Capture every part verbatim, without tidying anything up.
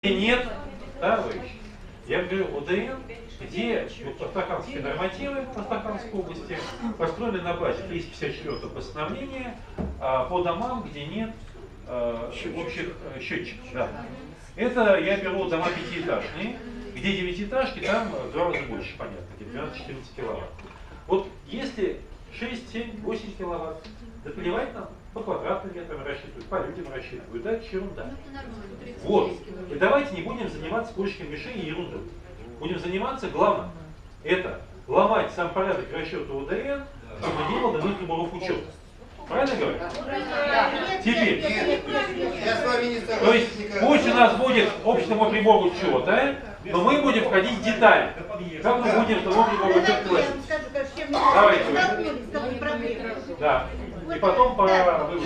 Нет, товарищ. Я говорю, ОДН, где вот Астраханские нормативы Астраханской области построены на базе триста пятьдесят четвёртого постановления а, по домам, где нет а, общих а, счетчиков. Да. Это я беру дома пятиэтажные, где девятиэтажки, там в два раза больше, понятно, где двенадцать-четырнадцать киловатт. Вот если шесть, семь, восемь киловатт, да плевать нам, по квадратным метрам рассчитывают, по людям рассчитывают, да, это ерунда. Вот. И давайте не будем заниматься поиском решений и ерундой. Будем заниматься главным. Это ломать сам порядок расчета ОДН, чтобы не было даны номеров учета. Правильно говорю? Теперь. То есть пусть у нас будет общему прибору учета, но мы будем входить в детали. Как мы будем того прибора учета платить? Давайте. Да. И потом по выводу.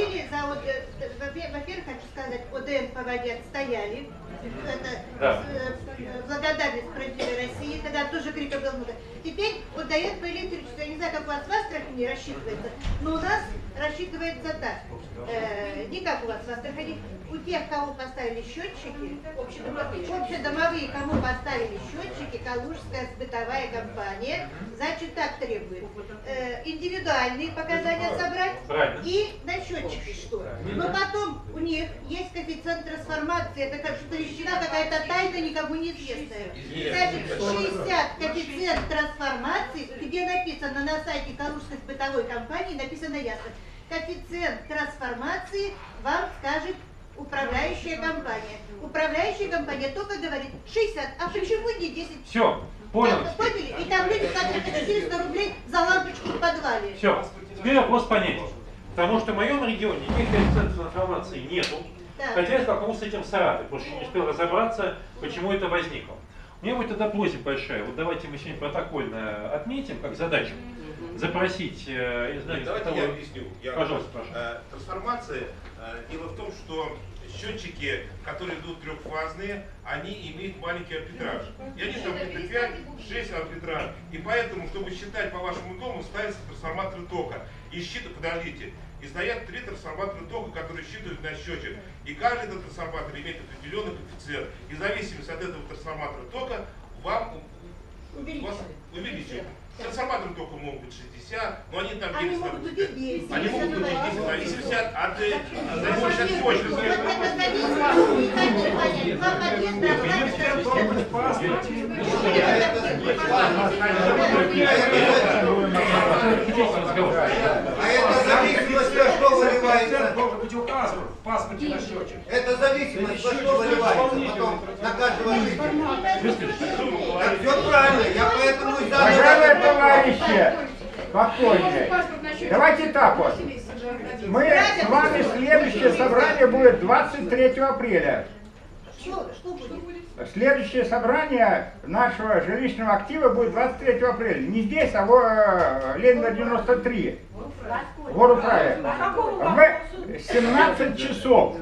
Во-первых, хочу сказать, ОДН по воде отстояли. Это да. Благодарность правительству России, когда тоже криков был много. Теперь ОДН по электричеству, я не знаю, как у вас в Астрахани рассчитывается, но у нас рассчитывается так. Э, не как у вас в Астрахани. У тех, кому поставили счетчики, общедомовые, кому поставили счетчики, Калужская сбытовая компания, значит, так требует. Э, индивидуальные показания собрать и на счетчики что. Но потом у них есть коэффициент трансформации, это как что решена какая-то тайна, никому неизвестная. Значит, шестьдесят коэффициент трансформации, где написано на сайте Калужской сбытовой компании, написано ясно. Коэффициент трансформации вам скажет управляющая компания. Управляющая компания только говорит шестьдесят, а почему не десять? Все, понял. Поняли? И там люди платят четыреста рублей за лампочку в подвале. Все, теперь вопрос понятен. Потому что в моем регионе никаких коэффициентов трансформации нету. Да. Хотя я столкнулся с этим в Саратове, потому что не успел разобраться, почему это возникло. У меня будет тогда просьба большая. Вот давайте мы сегодня протокольно отметим, как задачу, запросить, э, я знаю, давайте того... я объясню. Я, пожалуйста, прошу. Э, трансформация, э, дело в том, что счетчики, которые идут трехфазные, они имеют маленький арбитраж. И они там где-то пять-шесть арбитраж. И поэтому, чтобы считать по вашему дому, ставятся трансформаторы тока. И считают, подождите, и стоят три трансформатора тока, которые считывают на счетчик. И каждый этот трансформатор имеет определенный коэффициент. И в зависимости от этого трансформатора тока вам увеличивают. Трансформаторы тока могут быть шестьдесят, но они там они могут быть десять. Они могут быть десять, в зависимости от зависимости от мощности. А это зависимость, на что выливается? Должен быть указан в паспорте на счетчик. Это зависимость, на что выливается потом на каждого жителя. Так все правильно, я поэтому и задал. Уважаемые товарищи, спокойнее. Давайте так вот. Мы с вами, следующее собрание будет двадцать третьего апреля. Что, что будет? Следующее собрание нашего жилищного актива будет двадцать третьего апреля. Не здесь, а в Ленина девяносто три. В Гору-Крае. В семнадцать часов.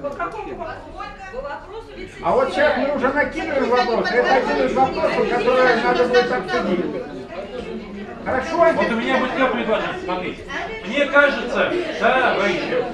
А вот сейчас мы уже накидываем вопрос. Это один из вопросов, которые надо будет обсудить. Хорошо? Вот у меня будет как предложение, смотрите. Мне кажется, да, товарищи.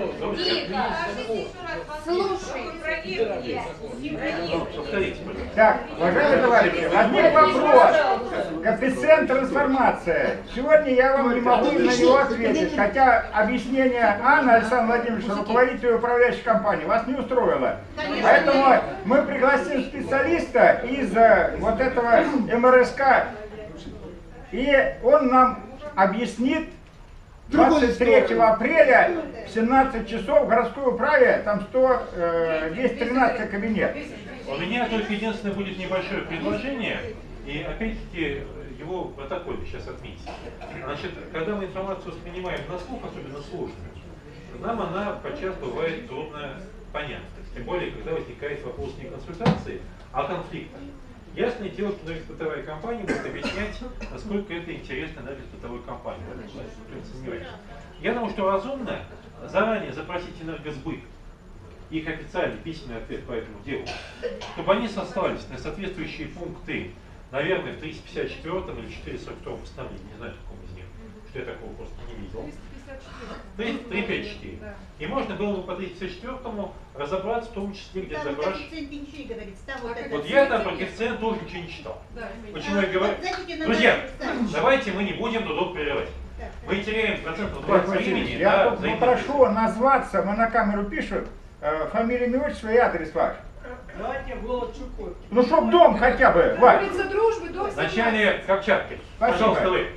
Слушай, повторите, так, уважаемые товарищи, возник вопрос. Коэффициент трансформации. Сегодня я вам не могу на него ответить, хотя объяснение Анны Александра Владимировича, руководителя управляющей компании, вас не устроило. Поэтому мы пригласим специалиста из вот этого эм эр эс ка, и он нам объяснит двадцать третьего апреля в семнадцать часов в городской управе, там сто, двести тринадцатый кабинет. У меня только единственное будет небольшое предложение, и опять-таки его в протоколе сейчас отметить. Значит, когда мы информацию воспринимаем на слух, особенно сложную, нам она подчас бывает трудно понятна. Тем более, когда возникает вопрос не консультации, а конфликта. Ясное дело, что энергосбытовая компания будет объяснять, насколько это интересно энергосбытовой компании. Я думаю, что разумно заранее запросить энергосбыт, их официальный письменный ответ по этому делу, чтобы они сослались на соответствующие пункты, наверное, в триста пятьдесят четвёртом или четыреста сорок втором постановлении, не знаю, в каком из них, что я такого просто не видел. триста пятьдесят четыре. И можно было бы по триста пятьдесят четвёртому разобраться, в том числе, где Там вот забрать. коэффициент ничего не говорится. Там вот это. Вот я там про коэффициент тоже ничего не читал. Почему я говорю? Зайдите на Друзья, наш сайт. давайте мы не будем друг друга прерывать. Так, Мы теряем процентов Иван двадцать Васильевич, времени я на тут взаимодействие. попрошу назваться, мы на камеру пишут, э, фамилия, имя, отчество и адрес ваш. Давайте голод Чукотки. Ну, чтоб дом хотя бы, Вань. Улица Дружбы, дом В начале Камчатки. Спасибо. Пожалуйста, вы.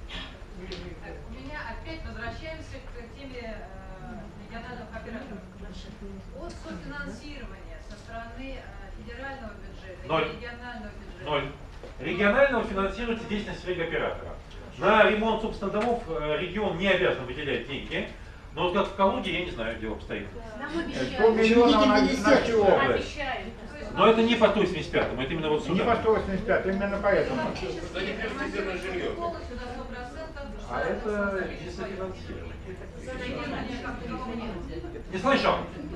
У меня опять возвращаемся к теме э, региональных операторов. От софинансирования со стороны э, федерального бюджета Ноль. и регионального бюджета. Ноль. Регионального финансируется деятельность регоператора. На ремонт, собственно, домов э, регион не обязан выделять деньги. Но вот как в Калуге, я не знаю, где обстоит. Нам сто обещают. миллионов на, на всю область. Но это не по сто восемьдесят пятому, это именно вот Не сюда. по сто восемьдесят пять, именно поэтому. За неприоритетное жилье. Полностью на сто процентов. А это не софинансирование. Субсидирование как такового нет. Не слышал?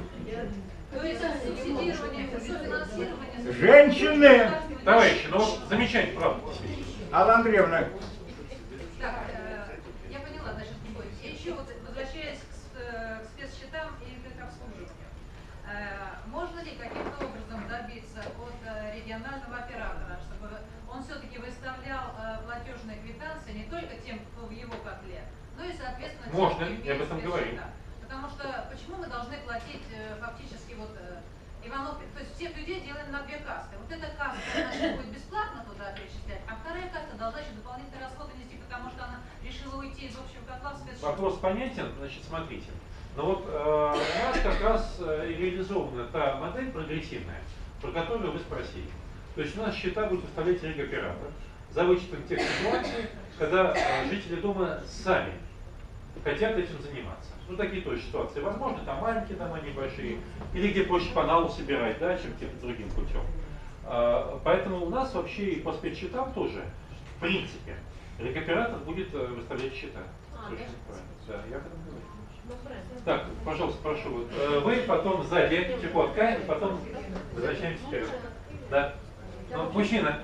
То есть субсидирование, софинансирование. Женщины! Товарищи, ну вот замечательно, правда. Алла Андреевна, Так, э, я поняла, значит, и еще вот возвращаясь к, с- э, к спецсчетам и к обслуживанию. Э, можно ли каким-то образом добиться от э, регионального оператора, чтобы он все-таки выставлял э, платежные квитанции не только тем, кто в его котле, но и, соответственно, тем, Можно, кто я об имеет этом спецсчета? говорю. Потому что почему мы должны платить э, фактически вот э, Иванов, то есть всех людей делаем на две касты. Вот эта каста, значит, будет бесплатно туда перечислять, а вторая каста должна еще дополнительные расходы нести, потому что она решила уйти из общего котла в спецсчет. Вопрос понятен, значит, смотрите. Но вот э, у нас как раз э, и реализована та модель прогрессивная, про которую вы спросили. То есть у нас счета будет выставлять регоператор за вычетом тех ситуаций, когда э, жители дома сами хотят этим заниматься. Ну, такие тоже ситуации. Возможно, там маленькие дома, небольшие, или где проще по налу собирать, да, чем тем другим путем. А, поэтому у нас вообще и по спецсчетам тоже, в принципе, регоператор будет э, выставлять счета. Совершенно правильно. Да, я об этом говорю. Так, пожалуйста, прошу. вот, э, Вы, потом сзади, Чукотка, и потом возвращаемся вперед. Да. Ну, мужчина.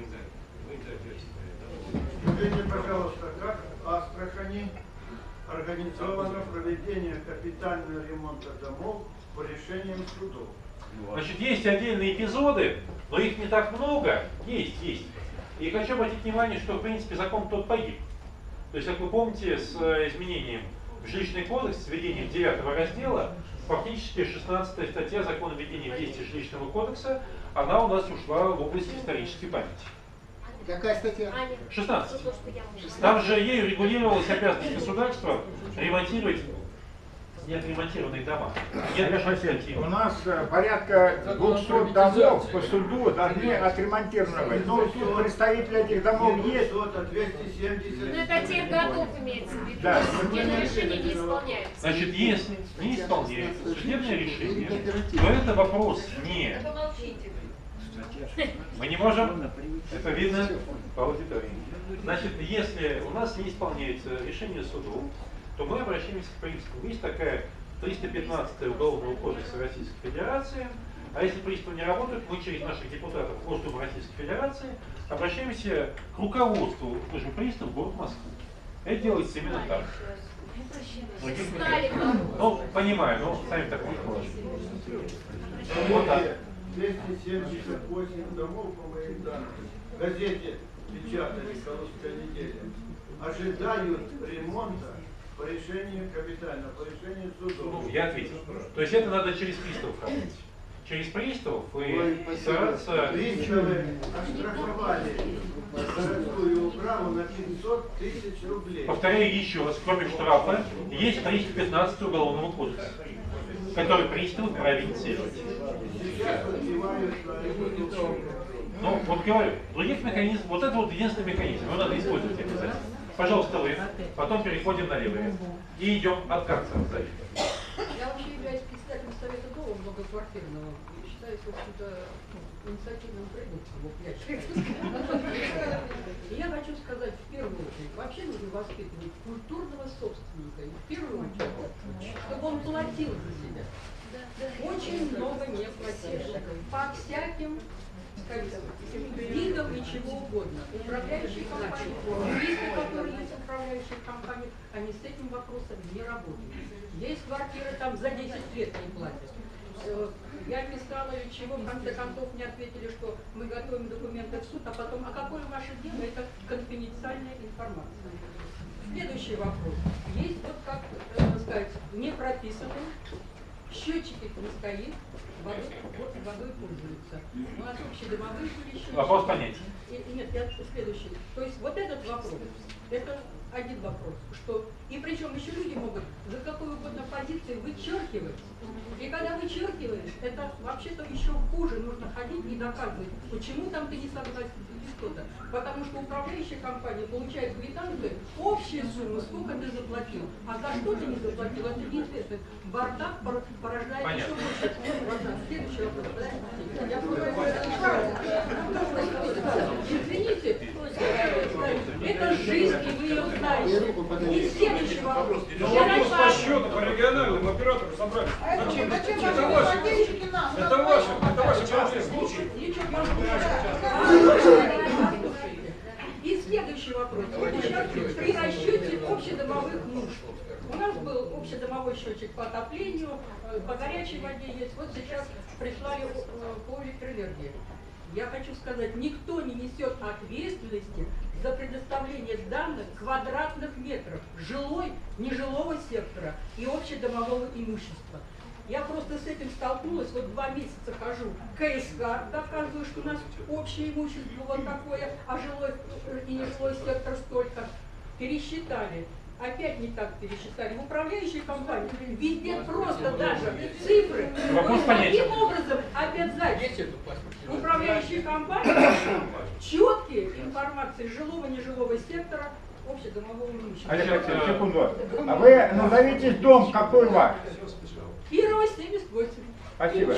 Скажите, пожалуйста, как в Астрахани организовано проведение капитального ремонта домов по решениям судов? Значит, есть отдельные эпизоды, но их не так много. Есть, есть. И хочу обратить внимание, что, в принципе, закон тот погиб. То есть, как вы помните, с э, изменением в жилищный кодекс, с введением девятого раздела, фактически шестнадцатая статья закона введения в действие жилищного кодекса, она у нас ушла в область исторической памяти. Какая статья? шестнадцать. Там же ею регулировалась обязанность государства ремонтировать неотремонтированные дома. Нет Олег нашей Васильевич, статьи. у нас э, порядка двухсот домов по суду должны отремонтированы быть. Ну, тут представители этих домов есть. двести семьдесят. Ну это тех годов имеется в виду. Да. Те решения не исполняются. Значит, если не исполняется судебное решение, то это вопрос не... Помолчите. Мы не можем, это видно по аудитории. Значит, если у нас не исполняется решение судов, то мы обращаемся к приставу. Есть такая триста пятнадцатая Уголовного кодекса Российской Федерации, а если приставы не работают, мы через наших депутатов Госдумы Российской Федерации обращаемся к руководству службы приставов города Москвы. Это делается именно так. Других механизмов. Ну, понимаю, но сами так не можете. Вот так. двести семьдесят восемь домов, по моим данным, в газете печатали «Калужская неделя», ожидают ремонта по решению капитально, по решению судов. Ну, я ответил. То есть это надо через приставов работать. Через приставов и стараться... Приставы оштрафовали городскую управу на пятьсот тысяч рублей. Повторяю еще раз, кроме штрафа, есть триста пятнадцатый Уголовного кодекса, который приставы вправе инициировать. Сейчас подбивают на ремонт. Ну, вот говорю, других механизмов, вот это вот единственный механизм, его надо использовать обязательно. Пожалуйста, вы, потом переходим на левые. И идем от конца сзади. Я вообще являюсь председателем Совета дома многоквартирного и считаюсь, в общем-то, ну, инициативным продуктом. И я хочу сказать, в первую очередь, вообще нужно воспитывать культурного собственника. И в первую очередь, чтобы он платил за себя. Очень много не платил. По всяким специалистов, видов и чего угодно. Управляющие компании, юристы, которые есть в управляющих компаниях, они с этим вопросом не работают. Есть квартиры, там за десять лет не платят. Я писала, чего в конце концов не ответили, что мы готовим документы в суд, а потом, а какое ваше дело, это конфиденциальная информация. Следующий вопрос. Есть вот, как э, сказать, не прописанные, счетчики не стоит, водой, вот, водой пользуются. У нас общедомовые были счетчики. Вопрос понятен. И, нет, я следующий. То есть вот этот вопрос, это один вопрос, что, и причем еще люди могут за какую угодно позицию вычеркивать. И когда вычеркиваешь, это вообще-то еще хуже, нужно ходить и доказывать, почему там ты не согласен или что-то. Потому что управляющая компания получает квитанцию, общая сумма, сколько ты заплатил, а за что ты не заплатил, это неизвестно. Бардак порождает еще больше бардак. Следующий вопрос. Извините, это жизнь, и вы ее знаете. И следующий вопрос. Вопрос по счету, по региональным операторам собрали. Зачем? Это ваше, это ваше, это ваше частный случай. И следующий вопрос. Вот сейчас при расчете общедомовых нужд. У нас был общедомовой счетчик по отоплению, по горячей воде есть. Вот сейчас прислали по электроэнергии. Я хочу сказать, никто не несет ответственности за предоставление данных квадратных метров жилой, нежилого сектора и общедомового имущества. Я просто с этим столкнулась, вот два месяца хожу, КСК, доказываю, что у нас общее имущество вот такое, а жилой и нежилой сектор столько. Пересчитали. Опять не так пересчитали. В управляющей компании везде просто даже цифры. Вопрос понятен. Таким образом, опять запись. В управляющей компании четкие информации жилого, нежилого сектора, общедомового имущества. Олег Алексеевич, секунду. А вы назовите дом, какой ваш? Кирова, семьдесят восемь. Спасибо.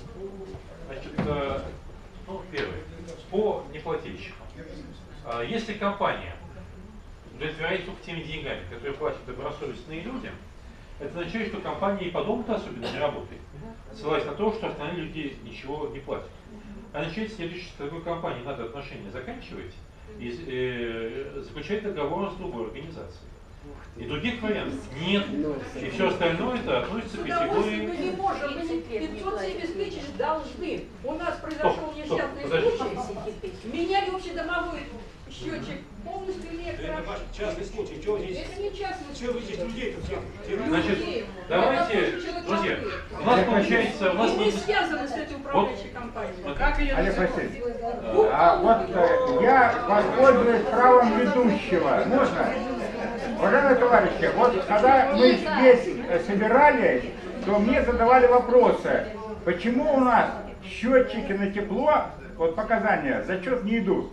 Значит, э, ну, первое. По неплательщикам. Э, если компания удовлетворяет только теми деньгами, которые платят добросовестные люди, это означает, что компания и по дому-то особенно не работает, ссылаясь на то, что остальные люди ничего не платят. А означает следующее, что такой компании надо отношения заканчивать и э, заключать договор с другой организацией. И других вариантов нет. И все остальное это относится к категории... Мы не можем, мы не пятьсот семьдесят тысяч должны. У нас произошел несчастный случай. Меняли общедомовой счетчик полностью электро. Это ваш частный случай. Чего здесь? Это не частный случай. Чего вы здесь людей-то всех? Значит, давайте, друзья, у нас получается... У нас мы не связаны с этой управляющей компанией. Вот, как ее Олег Васильевич, а вот э, я воспользуюсь правом ведущего. Можно? Уважаемые товарищи, вот когда мы здесь собирались, то мне задавали вопросы, почему у нас счетчики на тепло, вот показания, зачет не идут.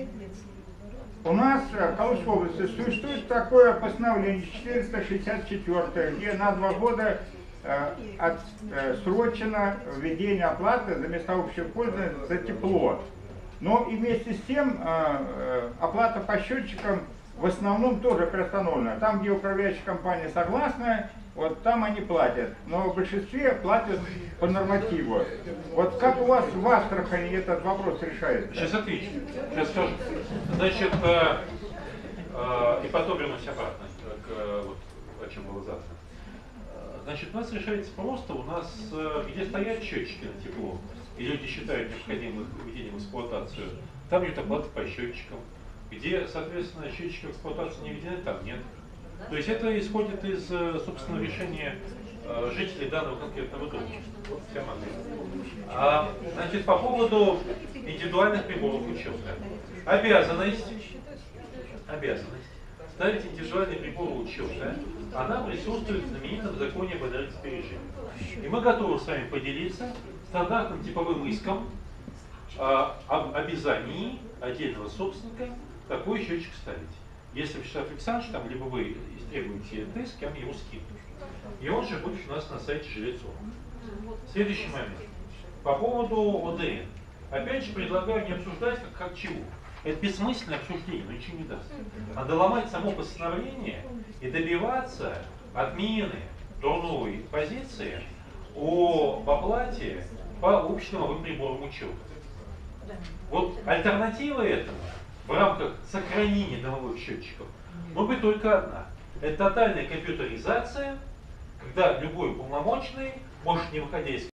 У нас в Калужской области существует такое постановление четыреста шестьдесят четыре, где на два года э, отсрочено введение оплаты за места общего пользования за тепло. Но и вместе с тем э, э, оплата по счетчикам в основном тоже приостановлена. Там, где управляющая компания согласна, вот там они платят. Но в большинстве платят по нормативу. Вот как у вас в Астрахани этот вопрос решается? Сейчас отвечу. Сейчас скажу. Значит, э, э, и потом вернусь обратно к э, вот, о чем было завтра. Значит, у нас решается просто. У нас, э, где стоят счетчики на тепло, и люди считают необходимым их введение в эксплуатацию, там идет оплата по счетчикам. Где, соответственно, счетчики в эксплуатации не введены, там нет. То есть это исходит из, собственно, решения э, жителей данного конкретного дома. Вот вся модель. А, значит, по поводу индивидуальных приборов учета. Обязанность, обязанность ставить индивидуальные приборы учета, она присутствует в знаменитом законе об энергосбережении. И мы готовы с вами поделиться стандартным типовым иском о, об обязании отдельного собственника такой счетчик ставить. Если Вячеслав Александрович, там, либо вы истребуете тест, я его скину. И он же будет у нас на сайте Жильцов. Следующий момент. По поводу О Д Н. Опять же, предлагаю не обсуждать как, как чего. Это бессмысленное обсуждение, но ничего не даст. Надо ломать само постановление и добиваться отмены до новой позиции об оплате по общедомовым приборам учета. Вот альтернатива этому в рамках сохранения домовых счетчиков может быть только одна. Это тотальная компьютеризация, когда любой уполномоченный может, не выходя из